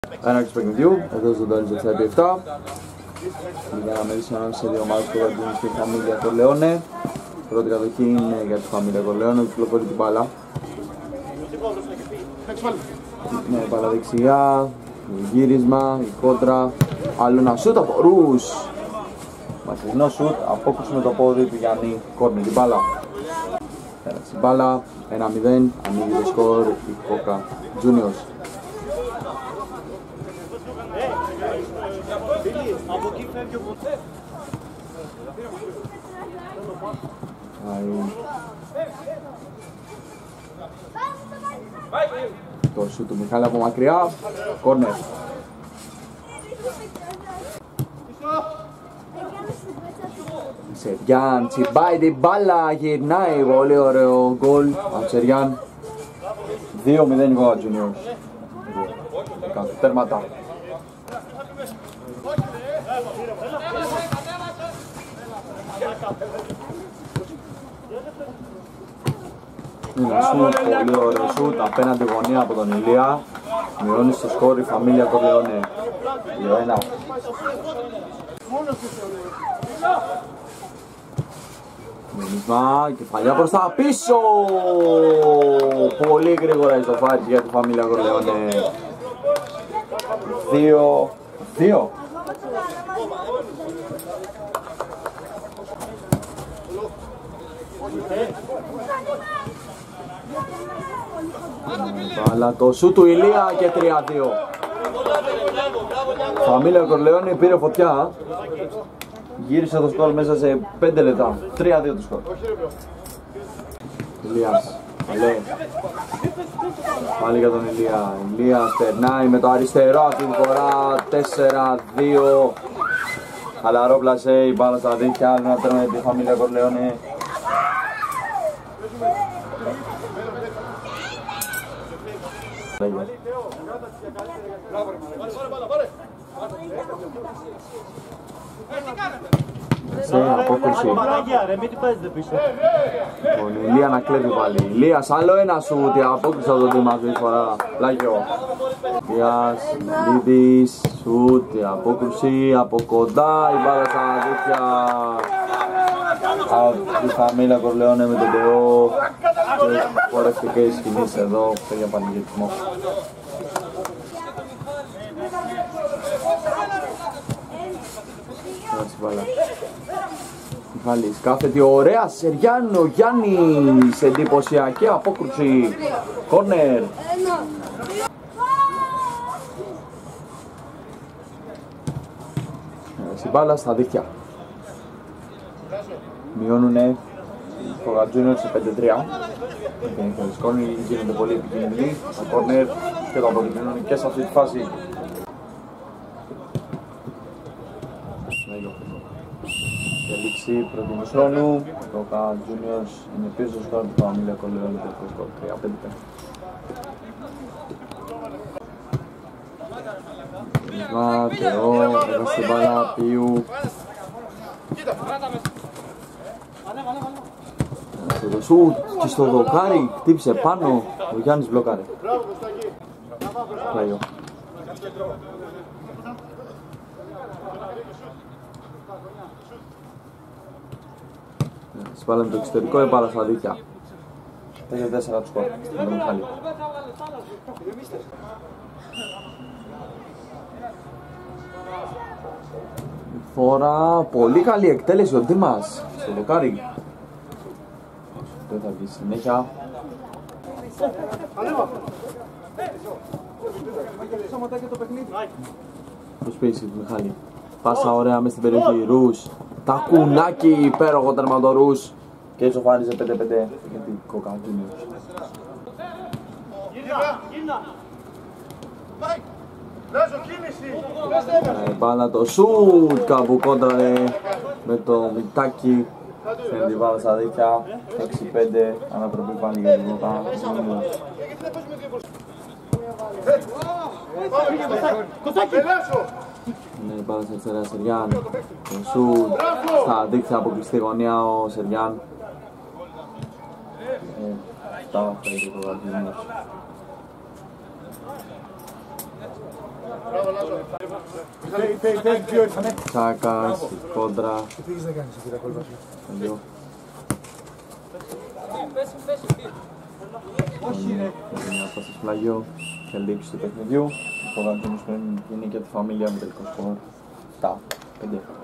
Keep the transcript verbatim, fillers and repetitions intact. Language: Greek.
Έναρξη παιχνιδιού, εδώ στον Τόλιτζο εξήντα επτά. Για να μιλήσει ανάμεσα σε δύο ομάδες που κρατούν στην Φαμίλια Κορλεόνε. Πρώτη κατοχή είναι για τη Φαμίλια Κορλεόνε, κυκλοφορεί την μπάλα. Ναι, μπάλα δεξιά, γύρισμα, η κόντρα, άλλο ένα σούτ από Ρους. Μακρινό σούτ, απόκριση με το πόδι του Γιάννη, κόρνερ την μπάλα. Πέρασε η μπάλα, ένα μηδέν, ανοίγει το σκορ η Κόκα Juniors. Το σούτ του Μιχάλη από μακριά, κόρνερ. Σεριάν τσιμπάει την μπάλα, γυρνάει, πολύ ωραίο γκολ από Σεριάν. δύο μηδέν η Κόκα Juniors. Κάτω τέρματα. Ένα σούτ, πολύ ωραίο σούτ, απέναντι γωνία από τον Ηλία. Μειώνει στο σκορ η Φαμίλια Κορλεόνε. δύο ένα. Μήνυσμα, κεφαλιά προς τα πίσω. Πολύ γρήγορα η σοφάρις για τη Φαμίλια Κορλεόνε. δύο δύο. Αλλά το σου του Ηλία και τρία δύο. Φαμίλια Κορλεόνε πήρε φωτιά. Γύρισε το σκορ μέσα σε πέντε λεπτά. τρία δύο το σκορ. Ηλίας, καλέ. Πάλι για τον Ηλία. Ηλίας περνάει με το αριστερό αυτή τη φορά. τέσσερα δύο. Χαλαρό πλασέ, η μπάλα στα δίχτυα. Άλλο ένα τέρμα για τη Φαμίλια Κορλεόνε. Σε απόκριση. Λοιπόν, η Ηλία να κλέβει πάλι. Ηλίας, άλλο ένα σούτ, η απόκριση από τον Δήμα αυτή τη φορά. Λάγιο. Ηλίας, Λίδης, σούτ, η απόκριση από κοντά, η μπάλα στα δίχτυα. Από τη Φαμίλια Κορλεόνε με τον Τεό. Χορευτικές οι σκηνές εδώ, για πανηγυρισμό. Μιχάλης, κάθετη ωραία, Σεριάν, ο Γιάννης, εντυπωσιακή απόκρουση, κόρνερ. Συμπάλα στα δίχτυα. Μειώνουνε οι Κόκα Juniors σε πέντε τρία. Γίνονται πολύ επικίνδυνοι, τα κόρνερ και το αποδεικνύουν και σε αυτή τη φάση. Λήξη πρώτου χρόνου, το Κόκα Juniors είναι πίσω στο σκορ του Φαμίλια Κορλεόνε και το σκορ τρία πέντε. Βα, Θεό, έβασε την μπάλα, Πίου. Στο σούτ και στο δοκάρι, χτύπησε πάνω, ο Γιάννης μπλοκάρε. Πλάγιο. Σπάλαμε το εξωτερικό, έπαρα στα δίχτυα. τέσσερα τέσσερα του σκορ, με Μιχάλη. Φορά, πολύ καλή εκτέλεση ο Δήμας στο δοκάρι. Δεν θα βγει συνέχεια. Προσποίηση του Μιχάλη. Πάσα ωραία μες στην περιοχή, Ρους. Τα κουνάκι, υπέροχο τερματο Ρους. Και έτσι οφάριζε πέντε πέντε για την Κόκα Juniors. Μπάλα το σουτ, κάπου κόντραρε με το Μητάκι. Φέρνει την μπάλα στα δίχτυα, έξι πέντε, ανατροπή πάλι για την Κόκα Juniors. Είναι μπάλα στα αριστερά Σεριάν, το σουτ, στα δίχτυα από κλειστή γωνία ο Σεριάν. Αυτά φέρνει την Κόκα Juniors. Τσάκας, κόντρα. Δύο. Μια πάση πλαγιό και λήξη του παιχνιδιού. Ο Ποδαντίνος πρέπει να γίνει και τη φαμίλια με τελικό σκορ. Τα πέντε.